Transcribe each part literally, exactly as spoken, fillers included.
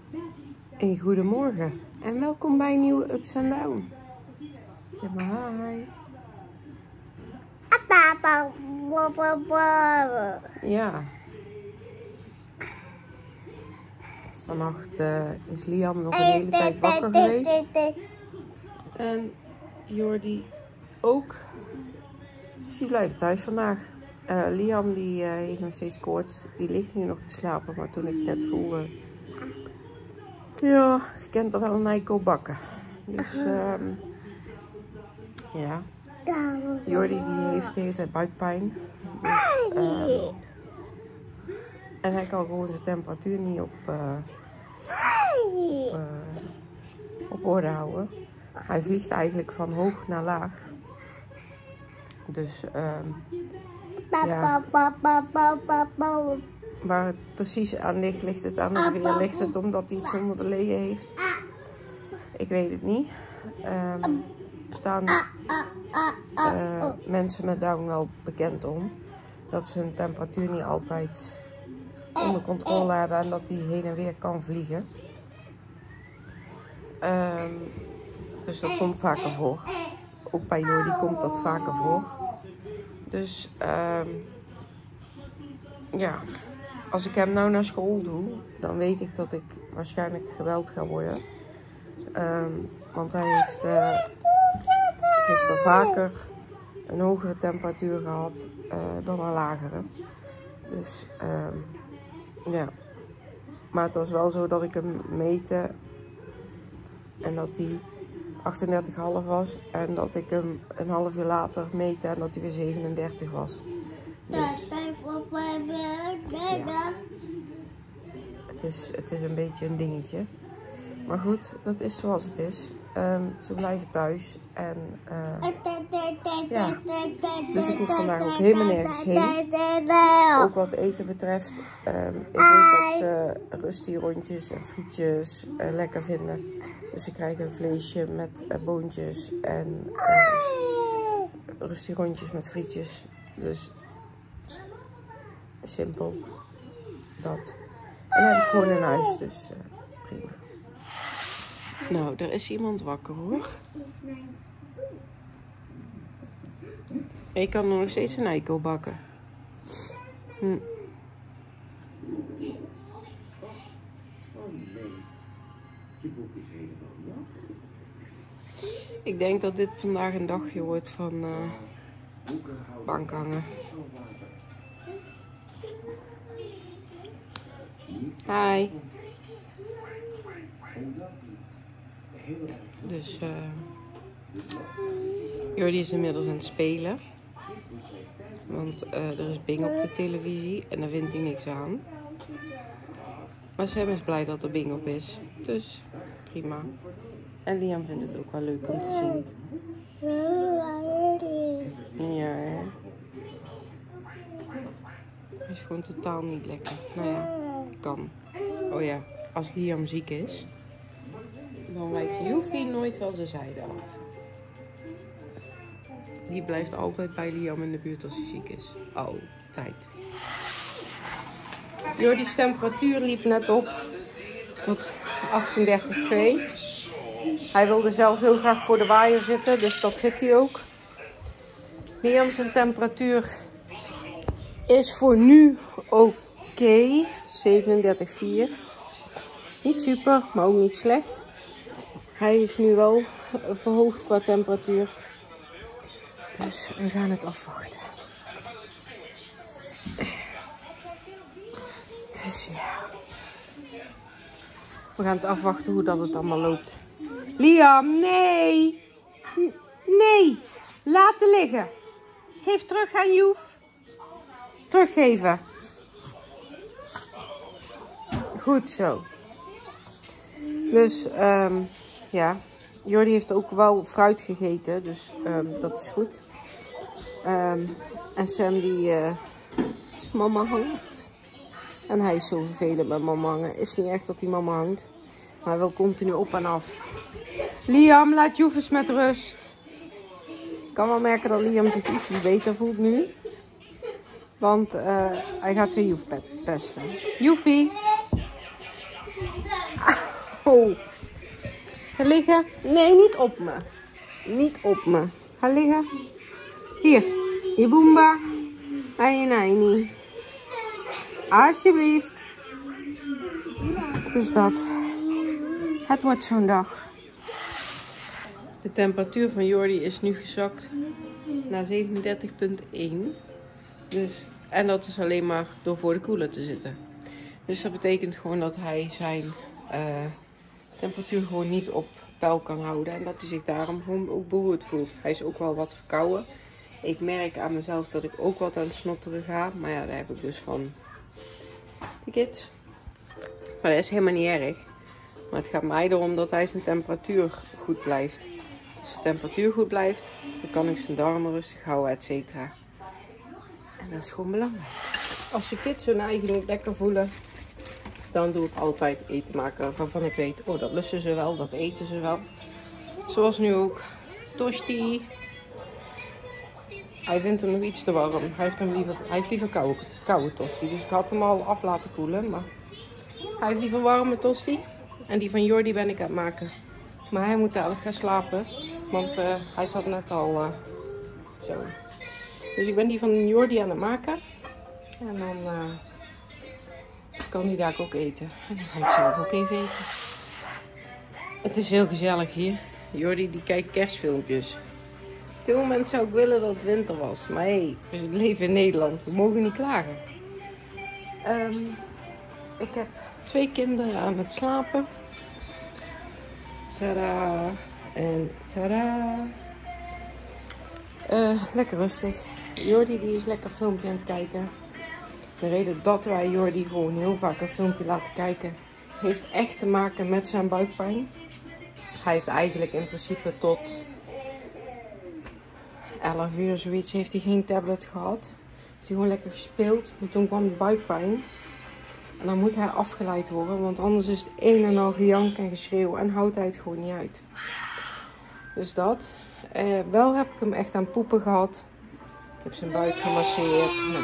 Hey, goedemorgen en welkom bij een nieuwe Ups and Down. Zeg maar hi. Ja. Vannacht uh, is Liam nog een hele tijd wakker geweest. En Jordi ook. Dus die blijft thuis vandaag. Uh, Liam die uh, heeft nog steeds koorts. Die ligt nu nog te slapen. Maar toen ik net voel... Uh, ja, je kent er wel een eikel bakken. Dus um, ja. Jordi die heeft de hele tijd buikpijn. Dus, um, en hij kan gewoon de temperatuur niet op, uh, op, uh, op orde houden. Hij vliegt eigenlijk van hoog naar laag. Dus um, ja. Waar het precies aan ligt, ligt het aan het weer. Ligt het omdat hij iets onder de leden heeft? Ik weet het niet. Um, er staan uh, mensen met Down wel bekend om. Dat ze hun temperatuur niet altijd onder controle hebben en dat die heen en weer kan vliegen. Um, dus dat komt vaker voor. Ook bij Jordi komt dat vaker voor. Dus um, ja, als ik hem nou naar school doe, dan weet ik dat ik waarschijnlijk geweld ga worden. Um, want hij heeft uh, gisteren vaker een hogere temperatuur gehad uh, dan een lagere. Dus um, ja, maar het was wel zo dat ik hem meette en dat hij achtendertig komma vijf was en dat ik hem een half uur later meette en dat hij weer zevenendertig was. Dus ja, het is, het is een beetje een dingetje. Maar goed, dat is zoals het is. Um, ze blijven thuis en uh, ja, dus ik hoef vandaag ook helemaal nergens heen. Ook wat eten betreft. Um, ik weet dat ze rusty-rondjes en frietjes uh, lekker vinden. Dus ze krijgen een vleesje met uh, boontjes en uh, rusty-rondjes met frietjes. Dus simpel dat. En dan heb ik gewoon een huis, dus uh, prima. Nou, er is iemand wakker hoor. Ik kan nog steeds een eikel bakken. Hm. Oh nee, je boek is helemaal nat. Ik denk dat dit vandaag een dagje wordt van uh, bank hangen. Hi. Dus uh, Jordi is inmiddels aan het spelen. Want uh, er is Bing op de televisie en daar vindt hij niks aan. Maar Sam is blij dat er Bing op is. Dus prima. En Liam vindt het ook wel leuk om te zien. Ja, hè? Hij is gewoon totaal niet lekker. Nou ja, kan. Oh ja, als Liam ziek is, dan wijkt Joefie nooit wel zijn zijde af. Die blijft altijd bij Liam in de buurt als hij ziek is. Altijd. Jordi's temperatuur liep net op tot achtendertig komma twee. Hij wilde zelf heel graag voor de waaier zitten, dus dat zit hij ook. Liam zijn temperatuur is voor nu oké. Okay. zevenendertig komma vier. Niet super, maar ook niet slecht. Hij is nu wel verhoogd qua temperatuur. Dus we gaan het afwachten. Dus ja. We gaan het afwachten hoe dat het allemaal loopt. Liam, nee! Nee! Laten liggen. Geef terug aan Joef. Teruggeven. Goed zo. Dus um, ja, Jordi heeft ook wel fruit gegeten, dus um, dat is goed. Um, en Sam die uh, is mama hangt. En hij is zo vervelend met mama hangen. Is niet echt dat hij mama hangt, maar hij wil continu op en af. Liam, laat Joef eens met rust. Ik kan wel merken dat Liam zich iets beter voelt nu. Want uh, hij gaat weer Joef pesten. Joefie! Ah. Oh. Ga liggen. Nee, niet op me. Niet op me. Ga liggen. Hier. Je Boomba. En je Nijnie. Alsjeblieft. Dus dat. Het wordt zo'n dag. De temperatuur van Jordi is nu gezakt naar zevenendertig komma één. Dus, en dat is alleen maar door voor de koeler te zitten. Dus dat betekent gewoon dat hij zijn uh, temperatuur gewoon niet op peil kan houden. En dat hij zich daarom gewoon ook beroerd voelt. Hij is ook wel wat verkouden. Ik merk aan mezelf dat ik ook wat aan het snotteren ga. Maar ja, daar heb ik dus van de kids. Maar dat is helemaal niet erg. Maar het gaat mij erom dat hij zijn temperatuur goed blijft. Als de temperatuur goed blijft, dan kan ik zijn darmen rustig houden, et cetera. En dat is gewoon belangrijk. Als je kids hun eigen niet lekker voelen, dan doe ik altijd eten maken waarvan ik weet, oh dat lusten ze wel, dat eten ze wel. Zoals nu ook tosti. Hij vindt hem nog iets te warm. Hij heeft, hem liever, hij heeft liever koude, koude tosti. Dus ik had hem al af laten koelen. Maar hij heeft liever warme tosti. En die van Jordi ben ik aan het maken. Maar hij moet dadelijk gaan slapen. Want uh, hij zat net al uh, zo. Dus ik ben die van Jordi aan het maken. En dan uh, kan hij daar ook eten. En dan ga ik zelf ook even eten. Het is heel gezellig hier. Jordi die kijkt kerstfilmpjes. Op dit moment zou ik willen dat het winter was. Maar hé, hey, we leven in Nederland. We mogen niet klagen. Um, ik heb twee kinderen aan het slapen. Tada. En tada. Uh, lekker rustig. Jordi die is lekker filmpje aan het kijken. De reden dat wij Jordi gewoon heel vaak een filmpje laten kijken, heeft echt te maken met zijn buikpijn. Hij heeft eigenlijk in principe tot elf uur zoiets heeft hij geen tablet gehad. Heeft hij gewoon lekker gespeeld. Maar toen kwam de buikpijn. En dan moet hij afgeleid worden, want anders is het een en al gejank en geschreeuw en houdt hij het gewoon niet uit. Dus dat. Uh, wel heb ik hem echt aan poepen gehad. Ik heb zijn buik gemasseerd. Nou,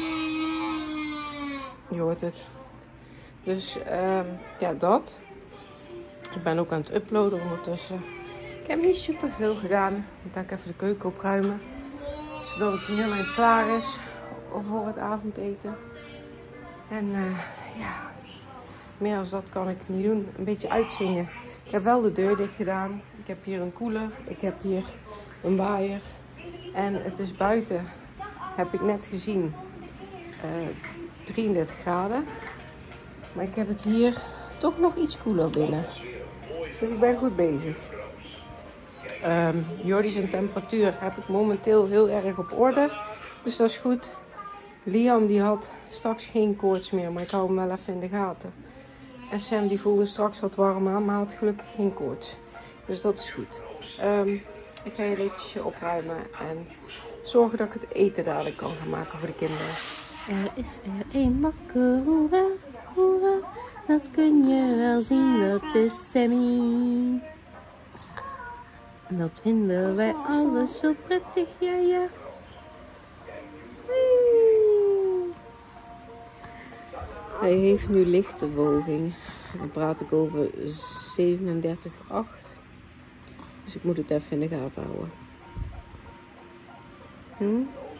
je hoort het. Dus uh, ja, dat. Ik ben ook aan het uploaden ondertussen. Ik heb niet super veel gedaan. Ik ga ik even de keuken opruimen. Zodat het heel eind klaar is voor het avondeten. En uh, ja, meer dan dat kan ik niet doen. Een beetje uitzingen. Ik heb wel de deur dicht gedaan. Ik heb hier een koeler. Ik heb hier een waaier. En het is buiten, heb ik net gezien, uh, drieëndertig graden. Maar ik heb het hier toch nog iets koeler binnen. Dus ik ben goed bezig. Um, Jordi zijn temperatuur heb ik momenteel heel erg op orde. Dus dat is goed. Liam die had straks geen koorts meer, maar ik hou hem wel even in de gaten. En Sam die voelde straks wat warm aan, maar had gelukkig geen koorts. Dus dat is goed. Um, ik ga hier eventjes opruimen en zorgen dat ik het eten dadelijk kan gaan maken voor de kinderen. Er is er een makker, hoera, hoera. Dat kun je wel zien, dat is Sammy. Dat vinden wij alles zo prettig, ja ja. Hij heeft nu lichte woging. Dan praat ik over zevenendertig komma acht. Dus ik moet het even in de gaten houden. Hm?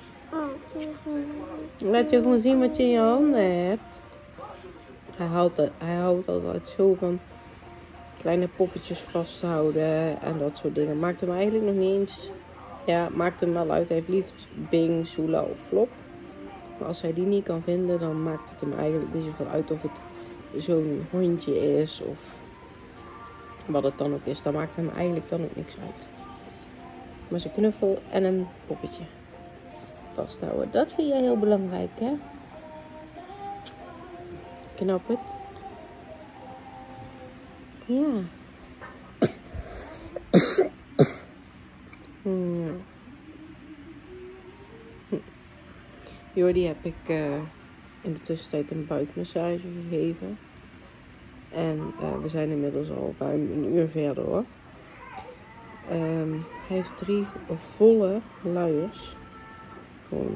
Laat je gewoon zien wat je in je handen hebt. Hij houdt, hij houdt altijd zo van kleine poppetjes vasthouden en dat soort dingen. Maakt hem eigenlijk nog niet eens... Ja, maakt hem wel uit. Hij heeft liefst Bing, Sula of Flop. Maar als hij die niet kan vinden, dan maakt het hem eigenlijk niet zoveel uit of het zo'n hondje is of wat het dan ook is. Dan maakt hem eigenlijk dan ook niks uit. Maar zijn knuffel en een poppetje vasthouden, dat vind jij heel belangrijk, hè? Knap het. Ja. Hmm. Jordi heb ik uh, in de tussentijd een buikmassage gegeven. En uh, we zijn inmiddels al ruim een uur verder hoor. Um, hij heeft drie volle luiers gewoon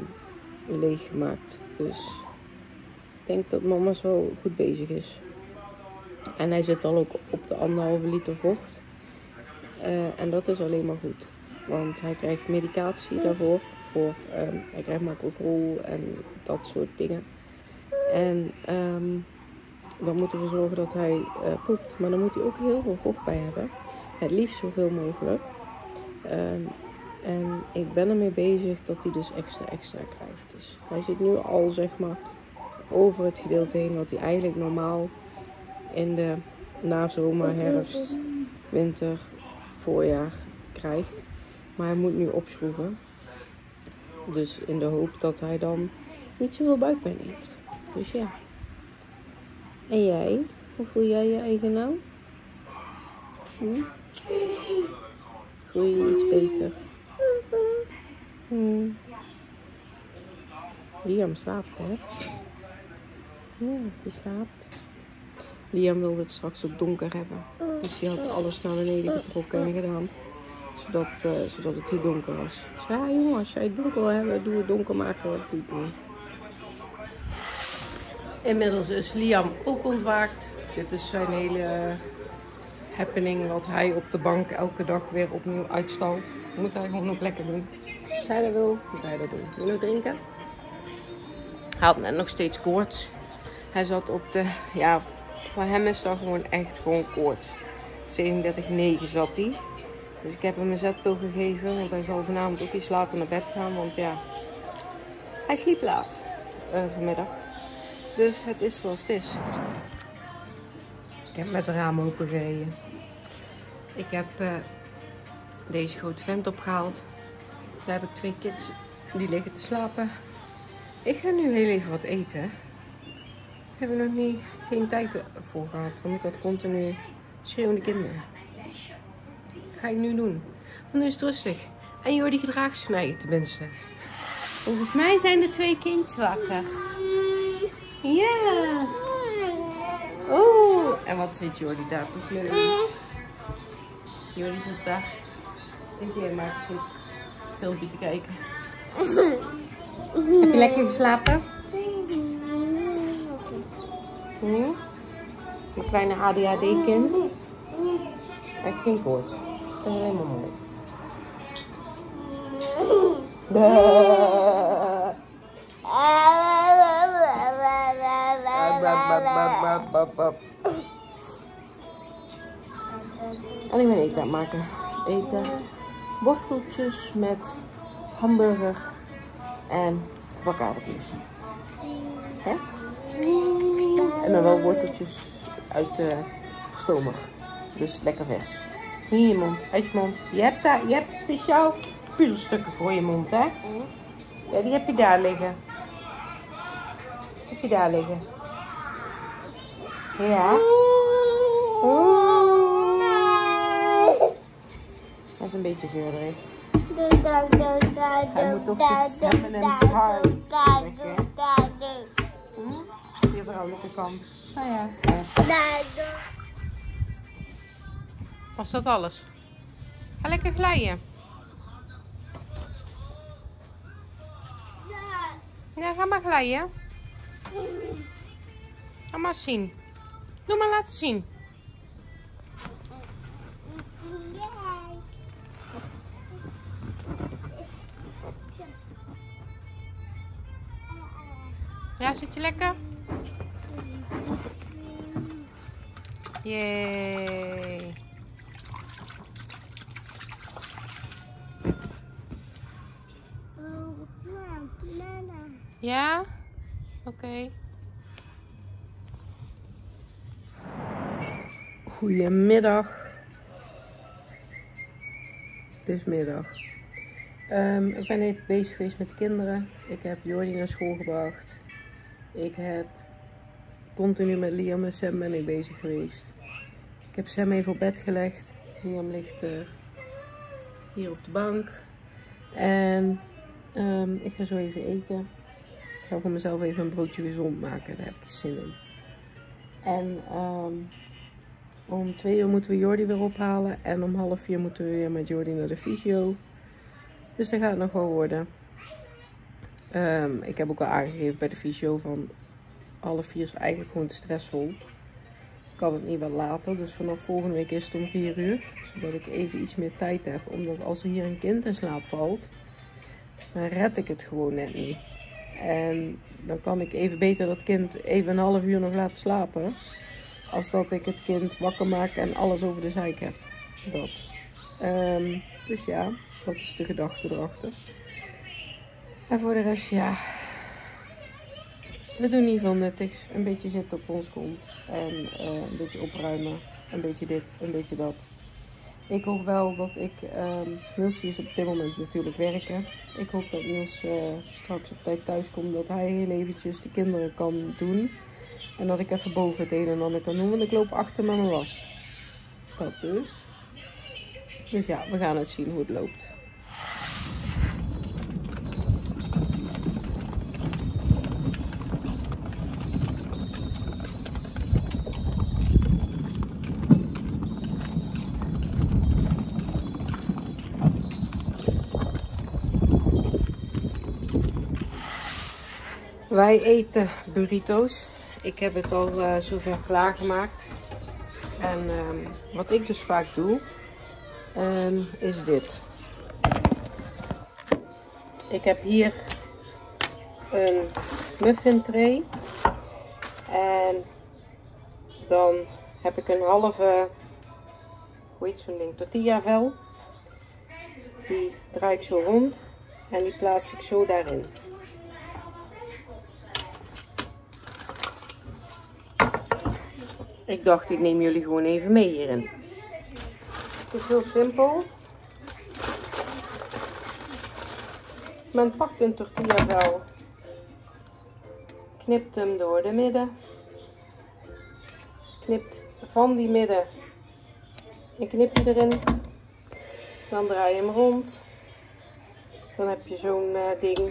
leeggemaakt. Dus ik denk dat mama's wel goed bezig is. En hij zit al ook op de anderhalve liter vocht. Uh, en dat is alleen maar goed. Want hij krijgt medicatie daarvoor. Voor, um, hij krijgt makrol en dat soort dingen. En um, dan moeten we zorgen dat hij uh, poept. Maar dan moet hij ook heel veel vocht bij hebben. Het liefst zoveel mogelijk. Um, en ik ben ermee bezig dat hij dus extra extra krijgt. Dus hij zit nu al zeg maar over het gedeelte heen wat hij eigenlijk normaal in de nazomer, herfst, winter, voorjaar krijgt. Maar hij moet nu opschroeven. Dus in de hoop dat hij dan niet zoveel buikpijn heeft. Dus ja. En jij? Hoe voel jij je eigen nou? Hm? Voel je je iets beter? Hm. Liam slaapt, hè? Ja, die slaapt. Liam wilde het straks ook donker hebben. Dus die had alles naar beneden getrokken en gedaan. Zodat, uh, zodat het hier donker was. Ik zei, ja jongen, als jij het donker wil hebben, doe het donker maken. Dat doe ik niet. Inmiddels is Liam ook ontwaakt. Dit is zijn hele happening wat hij op de bank elke dag weer opnieuw uitstalt. Moet hij gewoon ook lekker doen. Als hij dat wil, moet hij dat doen. Wil je nog drinken? Hij had net nog steeds koorts. Hij zat op de, ja, voor hem is dat gewoon echt gewoon koorts. zevenendertig komma negen zat hij. Dus ik heb hem een zetpil gegeven, want hij zal vanavond ook iets later naar bed gaan. Want ja, hij sliep laat uh, vanmiddag. Dus het is zoals het is. Ik heb met de ramen open gereden. Ik heb uh, deze grote vent opgehaald. Daar heb ik twee kids die liggen te slapen. Ik ga nu heel even wat eten. Ik heb er nog niet, geen tijd voor gehad, want ik had continu schreeuwende kinderen. Dat ga ik nu doen. Want nu is het rustig. En Jordi gedraagt zich naar je tenminste. Volgens mij zijn de twee kindjes wakker. Ja. Oeh. En wat zit Jordi daar toch leuk? Jordi zit daar. Ik jij maar zit filmpje te kijken. Heb je lekker geslapen? Hm? Mijn kleine A D H D-kind. Hij heeft geen koorts. Dat is helemaal mooi. En ik ben eten aan het maken. Eten. Worteltjes met hamburger en gebakken aardappels. Hè? En dan wel worteltjes uit de stomer. Dus lekker vers. Hier in je mond, uit je mond. Je hebt, daar, je hebt speciaal puzzelstukken voor je mond, hè? Ja, die heb je daar liggen. Die heb je daar liggen. Ja. Oeh. Dat is een beetje zeurig. Hij moet toch zijn feminine hard trekken. Hm? Die vrouwelijke kant. Nou ja. ja. Was dat alles? Ga lekker glijden. Ja, ga maar glijden. Ga maar zien. Doe maar laten zien. Ja, zit je lekker? Yay. Ja? Oké. Okay. Goedemiddag. Het is middag. Um, ik ben even bezig geweest met de kinderen. Ik heb Jordi naar school gebracht. Ik heb continu met Liam en Sam ben ik bezig geweest. Ik heb Sam even op bed gelegd. Liam ligt uh, hier op de bank. En um, ik ga zo even eten. Ik ga voor mezelf even een broodje gezond maken. Daar heb ik zin in. En um, om twee uur moeten we Jordi weer ophalen. En om half vier moeten we weer met Jordi naar de fysio. Dus dat gaat het nog wel worden. Um, ik heb ook al aangegeven bij de fysio van half vier is eigenlijk gewoon te stressvol. kan het niet wel later. Dus vanaf volgende week is het om vier uur. Zodat ik even iets meer tijd heb. Omdat als er hier een kind in slaap valt, dan red ik het gewoon net niet. En dan kan ik even beter dat kind even een half uur nog laten slapen. Als dat ik het kind wakker maak en alles over de zeik heb. Dat. Um, dus ja, dat is de gedachte erachter. En voor de rest, ja. We doen niet veel nuttigs. Een beetje zitten op ons grond. En uh, een beetje opruimen. Een beetje dit, een beetje dat. Ik hoop wel dat ik... Um, Niels is op dit moment natuurlijk werken. Ik hoop dat Niels uh, straks op tijd thuis komt. Dat hij heel eventjes de kinderen kan doen. En dat ik even boven het een en ander kan doen. Want ik loop achter met mijn was. Dat dus. Dus ja, we gaan het zien hoe het loopt. Wij eten burrito's. Ik heb het al uh, zover klaargemaakt. En um, wat ik dus vaak doe, um, is dit. Ik heb hier een muffin tray. En dan heb ik een halve, hoe heet zo'n ding, tortilla vel. Die draai ik zo rond en die plaats ik zo daarin. Ik dacht, ik neem jullie gewoon even mee hierin. Het is heel simpel. Men pakt een tortilla vel, knipt hem door de midden, knipt van die midden een knipje erin, dan draai je hem rond, dan heb je zo'n uh, ding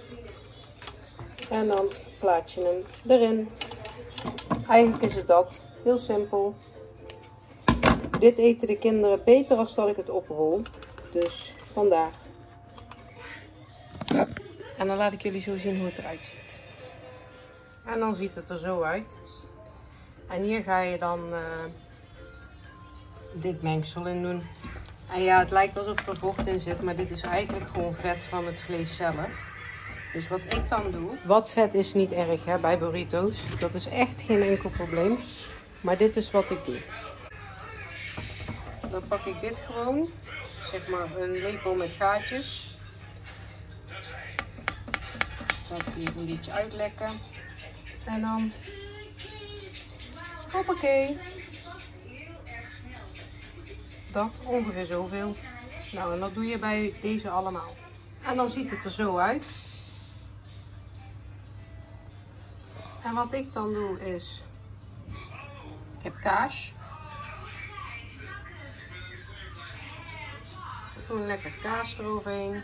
en dan plaats je hem erin. Eigenlijk is het dat. Heel simpel. Dit eten de kinderen beter als dat ik het oprol. Dus vandaar. En dan laat ik jullie zo zien hoe het eruit ziet. En dan ziet het er zo uit. En hier ga je dan uh, dit mengsel in doen. En ja, het lijkt alsof er vocht in zit. Maar dit is eigenlijk gewoon vet van het vlees zelf. Dus wat ik dan doe. Wat vet is niet erg hè, bij burrito's. Dat is echt geen enkel probleem. Maar dit is wat ik doe. Dan pak ik dit gewoon. Zeg maar een lepel met gaatjes. Dat even een beetje uitlekken. En dan. Hoppakee. Dat ongeveer zoveel. Nou, en dat doe je bij deze allemaal. En dan ziet het er zo uit. En wat ik dan doe is. Ik heb kaas. Gewoon lekker kaas eroverheen.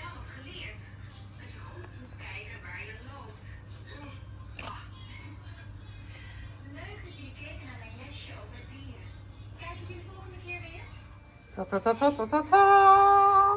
Ta ta ta ta ta ta ta.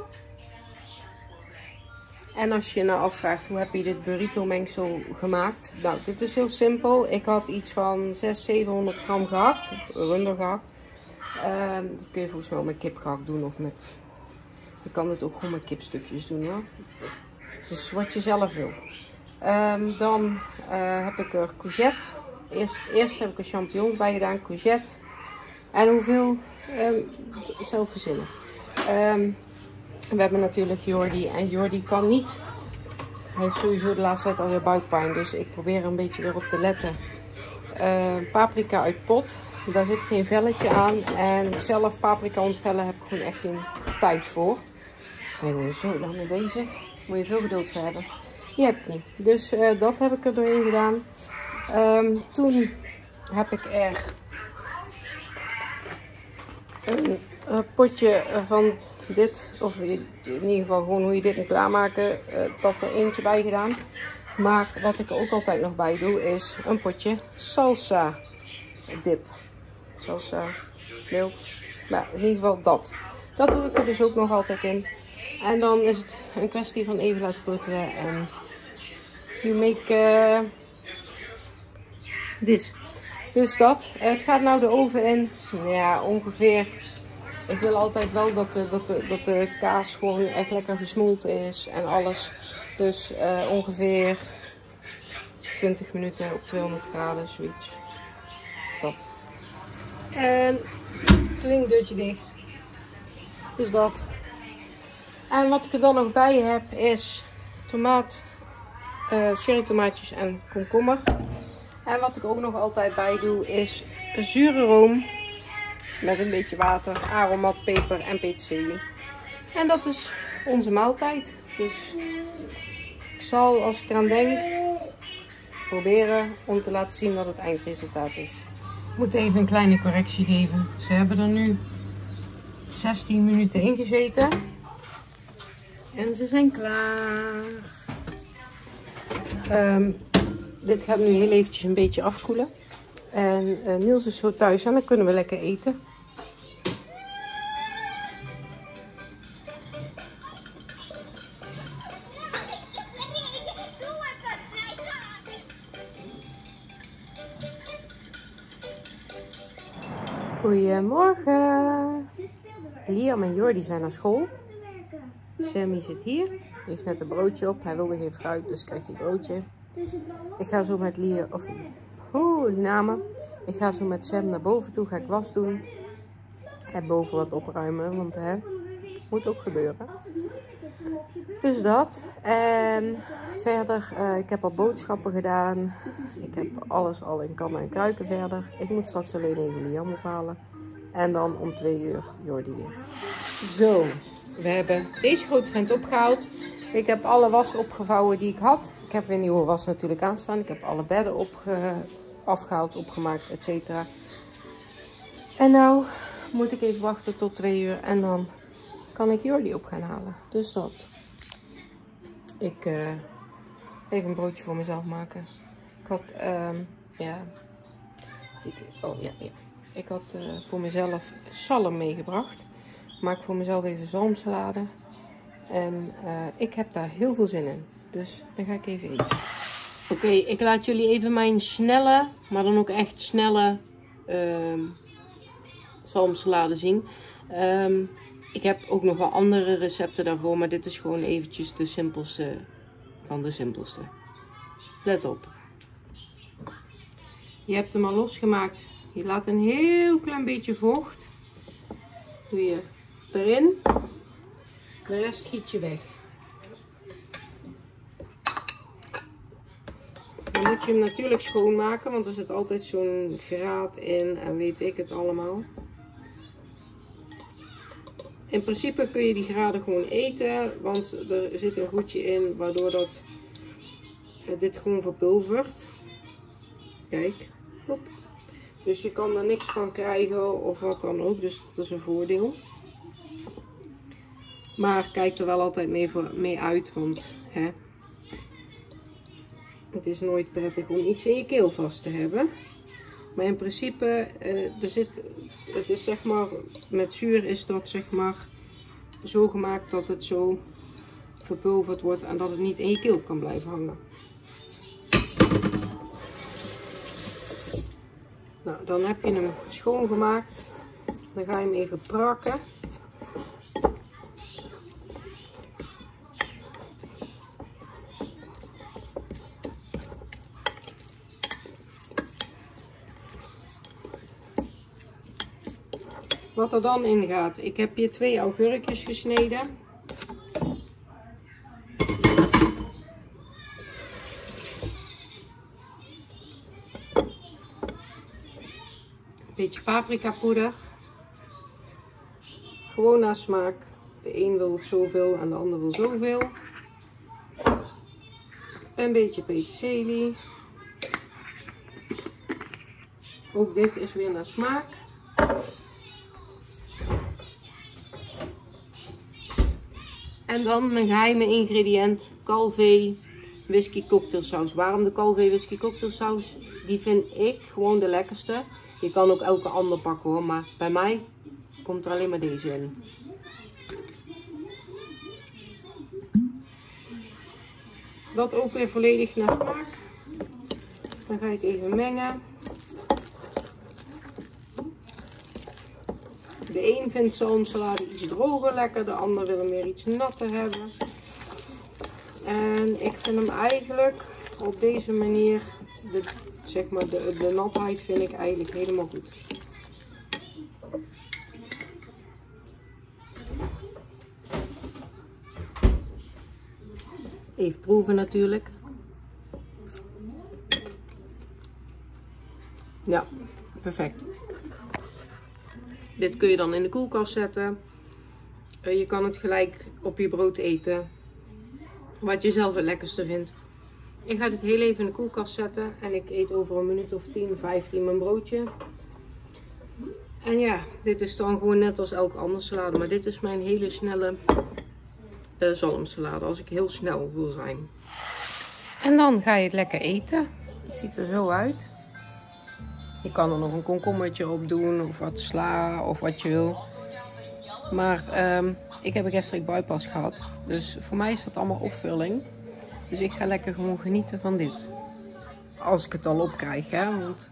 En als je je nou afvraagt hoe heb je dit burrito mengsel gemaakt. Nou, dit is heel simpel. Ik had iets van zeshonderd, zevenhonderd gram gehakt. Runder gehakt. Um, dat kun je volgens mij met kip gehakt doen. Of met... Je kan het ook gewoon met kipstukjes doen hoor. Het is wat je zelf wil. Um, dan uh, heb ik er courgette. Eerst, eerst heb ik er champignons bij gedaan. Courgette. En hoeveel? Um, zelf verzinnen. Um, We hebben natuurlijk Jordi en Jordi kan niet. Hij heeft sowieso de laatste tijd alweer buikpijn, dus ik probeer er een beetje weer op te letten. Uh, paprika uit pot, daar zit geen velletje aan en zelf paprika ontvellen heb ik gewoon echt geen tijd voor. Ik ben er zo lang mee bezig, moet je veel geduld voor hebben. Die heb ik niet, dus uh, dat heb ik er doorheen gedaan. Um, toen heb ik er een uh, potje van dit, of in ieder geval gewoon hoe je dit moet klaarmaken, uh, dat er eentje bij gedaan. Maar wat ik er ook altijd nog bij doe is een potje salsa dip. Salsa, mild, nou in ieder geval dat. Dat doe ik er dus ook nog altijd in. En dan is het een kwestie van even laten putteren en you make uh, this. Dus dat. Het gaat nou de oven in. Ja, ongeveer. Ik wil altijd wel dat de, dat de, dat de kaas gewoon echt lekker gesmolten is en alles. Dus uh, ongeveer twintig minuten op tweehonderd graden, zoiets. Dat. En drinkdeurtje dicht. Dus dat. En wat ik er dan nog bij heb is tomaat, uh, cherry tomaatjes en komkommer. En wat ik ook nog altijd bij doe is een zure room met een beetje water, aromat, peper en peterselie. En dat is onze maaltijd. Dus ik zal, als ik eraan denk, proberen om te laten zien wat het eindresultaat is. Ik moet even een kleine correctie geven. Ze hebben er nu zestien minuten in gezeten. En ze zijn klaar. Um, dit gaat nu heel eventjes een beetje afkoelen. En uh, Niels is zo thuis en dan kunnen we lekker eten. Goedemorgen. Liam en Jordi zijn naar school. Sammy zit hier. Die heeft net een broodje op. Hij wilde geen fruit, dus krijgt hij broodje. Ik ga zo met Liam, of oeh, namen. Ik ga zo met Sam naar boven toe. Ga ik was doen. En boven wat opruimen, want hè, moet ook gebeuren. Dus dat. En verder, uh, ik heb al boodschappen gedaan. Ik heb alles al in kannen en kruiken verder. Ik moet straks alleen even Liam ophalen. En dan om twee uur Jordi weer. Zo, we hebben deze grote vent opgehaald. Ik heb alle was opgevouwen die ik had. Ik heb weer nieuwe was natuurlijk aanstaan. Ik heb alle bedden opge afgehaald, opgemaakt, et cetera. En nou moet ik even wachten tot twee uur. En dan kan ik Jordi op gaan halen. Dus dat. Ik uh, even een broodje voor mezelf maken. Ik had, um, ja, oh ja, ja. Ik had uh, voor mezelf zalm meegebracht. Maak voor mezelf even zalmsalade. En uh, ik heb daar heel veel zin in. Dus dan ga ik even eten. Oké, okay, ik laat jullie even mijn snelle, maar dan ook echt snelle uh, zalmsalade zien. Um, ik heb ook nog wel andere recepten daarvoor, maar dit is gewoon eventjes de simpelste van de simpelste. Let op. Je hebt hem al losgemaakt. Je laat een heel klein beetje vocht. Doe je erin. De rest giet je weg. Dan moet je hem natuurlijk schoonmaken, want er zit altijd zo'n graat in en weet ik het allemaal. In principe kun je die graden gewoon eten, want er zit een goedje in waardoor dat, dit gewoon verpulvert. Kijk, hop. Dus je kan er niks van krijgen of wat dan ook, dus dat is een voordeel. Maar kijk er wel altijd mee, voor, mee uit, want hè, het is nooit prettig om iets in je keel vast te hebben. Maar in principe, uh, er zit, het is zeg maar, met zuur is dat zeg maar zo gemaakt dat het zo verpulverd wordt en dat het niet in je keel kan blijven hangen. Nou, dan heb je hem schoongemaakt. Dan ga je hem even prakken. Wat er dan in gaat. Ik heb hier twee augurkjes gesneden. Een beetje paprika poeder. Gewoon naar smaak. De een wil zoveel en de ander wil zoveel. Een beetje peterselie. Ook dit is weer naar smaak. En dan mijn geheime ingrediënt, Calvé whisky cocktailsaus. Waarom de Calvé whisky cocktailsaus? Die vind ik gewoon de lekkerste. Je kan ook elke ander pakken hoor, maar bij mij komt er alleen maar deze in. Dat ook weer volledig naar smaak. Dan ga ik even mengen. De een vindt zalmsalade iets droger lekker, de ander wil hem weer iets natter hebben. En ik vind hem eigenlijk op deze manier, de, zeg maar de, de natheid vind ik eigenlijk helemaal goed. Even proeven natuurlijk. Ja, perfect. Dit kun je dan in de koelkast zetten. Uh, je kan het gelijk op je brood eten. Wat je zelf het lekkerste vindt. Ik ga dit heel even in de koelkast zetten. En ik eet over een minuut of tien, vijftien mijn broodje. En ja, dit is dan gewoon net als elke andere salade. Maar dit is mijn hele snelle uh, zalmsalade. Als ik heel snel wil zijn. En dan ga je het lekker eten. Het ziet er zo uit. Je kan er nog een komkommertje op doen. Of wat sla. Of wat je wil. Maar um, ik heb een gastric bypass gehad. Dus voor mij is dat allemaal opvulling. Dus ik ga lekker gewoon genieten van dit. Als ik het al opkrijg, hè. Want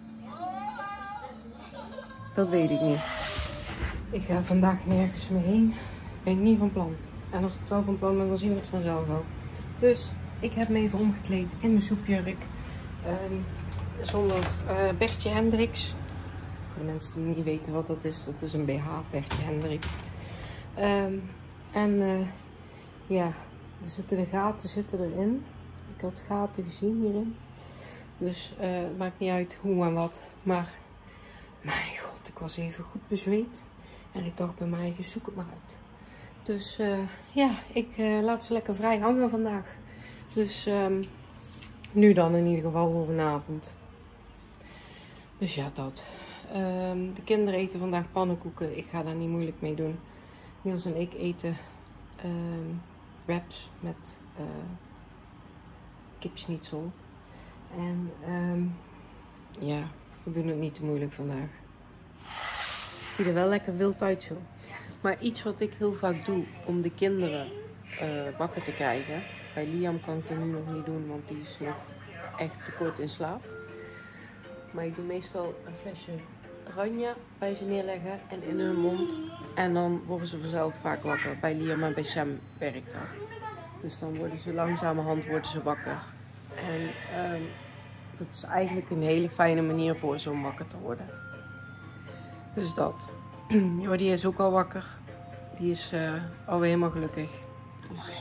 dat weet ik niet. Ik ga vandaag nergens meer heen. Ben ik niet van plan. En als ik het wel van plan ben, dan zien we het vanzelf wel. Dus ik heb me even omgekleed in mijn soepjurk. Um, zonder uh, Bertje Hendricks. Voor de mensen die niet weten wat dat is. Dat is een B H, Bertje Hendricks. Um, en uh, ja, er zitten de gaten zitten erin. Ik had gaten gezien hierin. Dus uh, het maakt niet uit hoe en wat. Maar mijn god, ik was even goed bezweet. En ik dacht bij mij, zoek het maar uit. Dus uh, ja, ik uh, laat ze lekker vrij hangen vandaag. Dus um, nu dan in ieder geval voor vanavond. Dus ja, dat. Um, de kinderen eten vandaag pannenkoeken. Ik ga daar niet moeilijk mee doen. Niels en ik eten um, wraps met uh, kipschnitzel. En um, ja, we doen het niet te moeilijk vandaag. Het ziet er wel lekker wild uit zo. Maar iets wat ik heel vaak doe om de kinderen uh, wakker te krijgen. Bij Liam kan ik het nu nog niet doen, want die is nog echt te kort in slaap. Maar ik doe meestal een flesje Ranja bij ze neerleggen en in hun mond. En dan worden ze vanzelf vaak wakker. Bij Liam en bij Sam werkt dat. Dus dan worden ze langzamerhand worden ze wakker. En um, dat is eigenlijk een hele fijne manier voor ze om wakker te worden. Dus dat. Jordi is ook al wakker. Die is uh, alweer helemaal gelukkig. Dus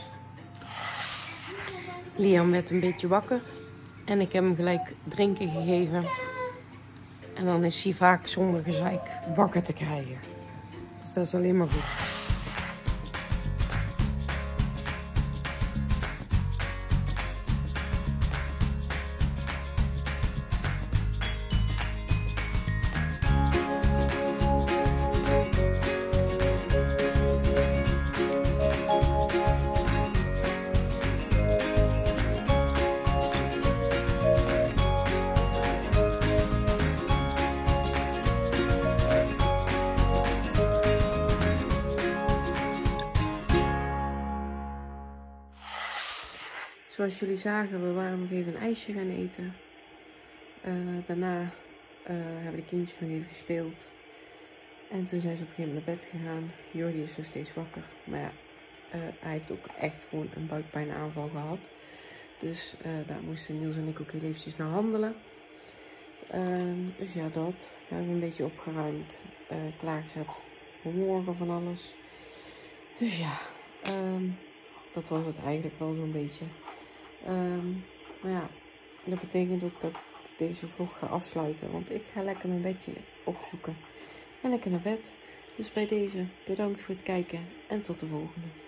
Liam werd een beetje wakker. En ik heb hem gelijk drinken gegeven. En dan is hij vaak zonder gezeik wakker te krijgen. Dus dat is alleen maar goed. Zoals jullie zagen, we waren nog even een ijsje gaan eten. Uh, daarna uh, hebben de kindjes nog even gespeeld. En toen zijn ze op een gegeven moment naar bed gegaan. Jordi is nog steeds wakker. Maar ja, uh, hij heeft ook echt gewoon een buikpijnaanval gehad. Dus uh, daar moesten Niels en ik ook heel eventjes naar handelen. Uh, dus ja, dat. We hebben een beetje opgeruimd. Uh, klaargezet voor morgen van alles. Dus ja, um, dat was het eigenlijk wel zo'n beetje. Um, maar ja, dat betekent ook dat ik deze vlog ga afsluiten. Want ik ga lekker mijn bedje opzoeken. En lekker naar bed. Dus bij deze bedankt voor het kijken en tot de volgende.